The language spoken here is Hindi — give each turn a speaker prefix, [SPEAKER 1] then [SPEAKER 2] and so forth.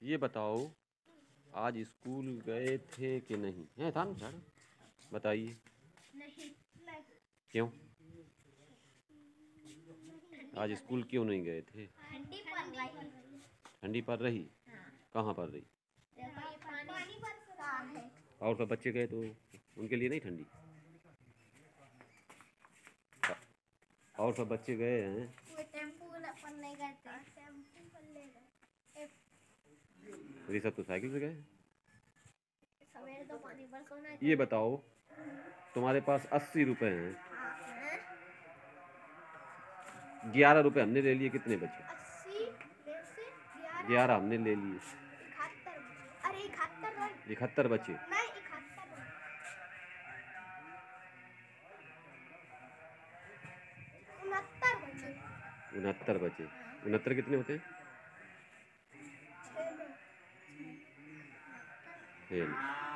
[SPEAKER 1] ये बताओ, आज स्कूल गए थे कि नहीं? है था ना सर? बताइए।
[SPEAKER 2] नहीं।
[SPEAKER 1] क्यों? आज स्कूल क्यों नहीं गए थे?
[SPEAKER 2] ठंडी पड़ रही।
[SPEAKER 1] ठंडी पड़ रही?
[SPEAKER 2] हाँ।
[SPEAKER 1] कहाँ पड़ रही?
[SPEAKER 2] देखो ये पानी बरस रहा है।
[SPEAKER 1] और सब बच्चे गए तो उनके लिए नहीं ठंडी? और सब बच्चे गए हैं?
[SPEAKER 2] वो टेम्पू पर नहीं गए थे। टेम्पू पर ले गए।
[SPEAKER 1] ऋषभ तो साइकिल से गए।
[SPEAKER 2] सवेरे तो पानी बरसो ना।
[SPEAKER 1] ये बताओ, तुम्हारे पास 80 रुपए हैं, 11 रुपए हमने ले लिए, कितने बचे?
[SPEAKER 2] 80 में से
[SPEAKER 1] 11 हमने ले लिए,
[SPEAKER 2] 71 बचे। अरे 71
[SPEAKER 1] 71 बचे।
[SPEAKER 2] नहीं 71 69 बचे।
[SPEAKER 1] 69 बचे। 69 कितने होते हैं?
[SPEAKER 2] 6 में।
[SPEAKER 1] फेल।